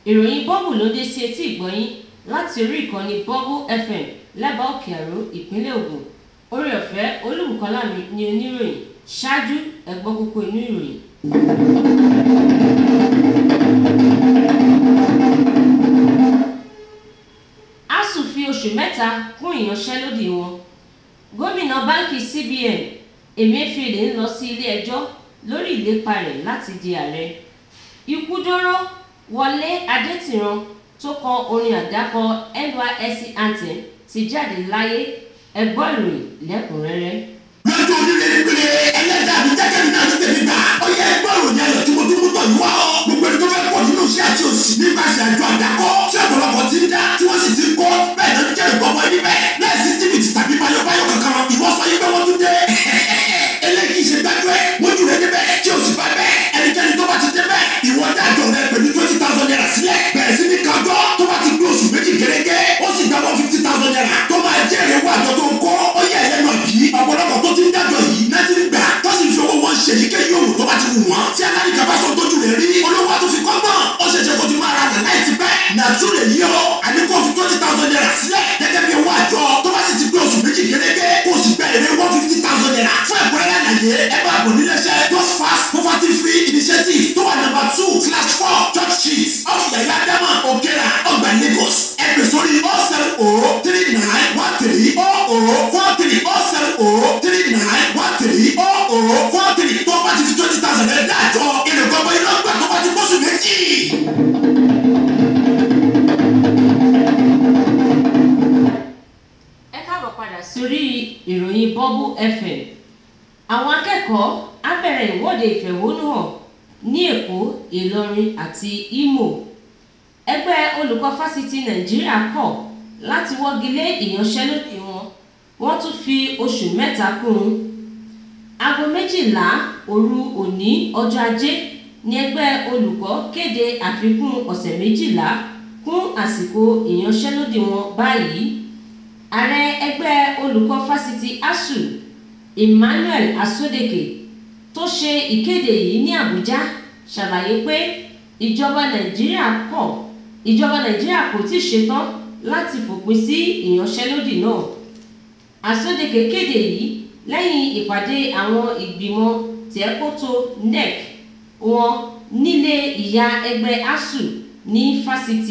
Ìròyìn bọ́ọ̀bù ló dé sí etí ìgbọ̀nyín láti orí ìkànnì Bọ́ọ̀bù FM lẹ́bàá Òkè Àró ìpínlẹ̀ Ògùn. Oore-ọ̀fẹ́ Olubukolami ni oníròyìn. Ṣáájú ẹ gbọ́ kókó inú ìròyìn. ASUU fi oṣù mẹ́ta kún ìyanṣẹ́lódì wọn. Gómìnà báńkì CBN Emefiele ń lọ sí ilé ẹjọ́ lórí ìlépa rẹ̀ láti di ààrẹ. Ikú dóró Wọlé Adétìran tó kọ orin àdákọ NYSC anthem ti jáde láyé. Ẹ gbọ́ ìròyìn lẹ́kùnrẹ́rẹ́. lọ́jọ́ onílé nípele ẹlẹ́dàá mi jẹ́jẹ́ mi náà ló tẹ̀lé gbà. ó yẹ ẹgbẹ́ ìròyìn ayọ̀ tí mo tún mú tọ̀ yìí wá ọ́. gbogbo ẹni tó fẹ́ pọ̀ nínú iṣẹ́ àti òsì nípasẹ̀ àjọ àdàkọ́ tí ọ̀pọ̀lọpọ̀ ti ń dá tí wọ́n sì ti kọ́ bẹ́ẹ̀ ló ń jẹ́ ìgbọ́mọ níbẹ̀. láìsí jìbìtì tàbí bayọ̀bayọ̀ kankan ìwọ sọ yí pé wọ́n tún dé. eléyìí ṣe gbájú ẹ mójú rẹ débẹ̀ tí o sì bá bẹ́ẹ̀ ẹnikẹ́ni tó bá ti débẹ̀ ìwọ dájọ́ rẹ pẹ̀lú 20,000 naira sílẹ̀ bẹ̀rẹ̀ sí ní kájọ́ tó bá ti gbé oṣù méjì gẹ́gẹ́ ó sì gba 150,000 naira tó máa jẹ́ èrè wá àjọ tó ń kọ́ ó yẹ ẹ̀yẹ́ náà bí ọ̀pọ̀lọpọ̀ tó ti ń dájọ́ yìí náà ti ń gbà tó sì fi owó wọn ṣe èyíkéyìí òwò tó bá ti wù wọ́n tí alárìíká bá sọ tójú rẹ̀ rí olówó tó fi kọ́ mọ́ ó ṣe ṣe kó ti máa ra rẹ̀ láì ti pẹ́ nàtúrẹ̀ yìí ó àníkó fi 20,000 naira sílẹ̀ gẹ́gẹ́ bí owó àjọ tó bá sì ti gbé oṣù méjì gẹ́gẹ́ kó sì gba èrè 150,000 naira fún ẹ̀kúnrẹ́rẹ́ àlàyé ẹ bá bọ̀ níléeṣẹ́ Just Fast Poverty Free Initiative tó wà number 2/4 Church Street off Yaya Dama Okera Ọgbà Lagos ẹ pè sórí 07039130043 07039130043 tó bá ti fi 20,000 naira dájọ́ èrè gbọ́gbọ́ iná gbà tó bá ti bọ́sù méjì. Ẹ káàbọ̀ padà sórí ìròyìn Bọ́ọ̀bù FM. Àwọn akẹ́kọ̀ọ́ á bẹ̀rẹ̀ ìwọ́de ìfẹ̀hónúhàn ní Èkó, Ìlọrin àti Imo. Ẹgbẹ́ olùkọ́ fásitì Nàìjíríà kọ̀ láti wọ́gi lé ìyanṣẹ́lódì wọn. Wọ́n tún fi oṣù mẹ́ta kún un. Aago 12 òru òní ọjọ́ Ajé ni ẹgbẹ́ olùkọ́ kéde àfikún ọ̀sẹ̀ 12 kún àsìkò ìyanṣẹ́lódì wọn báyìí. Ààrẹ ẹgbẹ́ olùkọ́ fásitì ASUU Emmanuel Asodeke tó ṣe ìkéde yìí ní Àbújá ṣàlàyé pé ìjọba Nàìjíríà kò tíì ṣetán láti fòpin sí ìyanṣẹ́lódì náà. Asodeke kéde yìí lẹ́yìn ìpàdé àwọn ìgbìmọ̀ tẹ́kótó NEC wọn nílé ìyá ẹgbẹ́ ASUU ní fásitì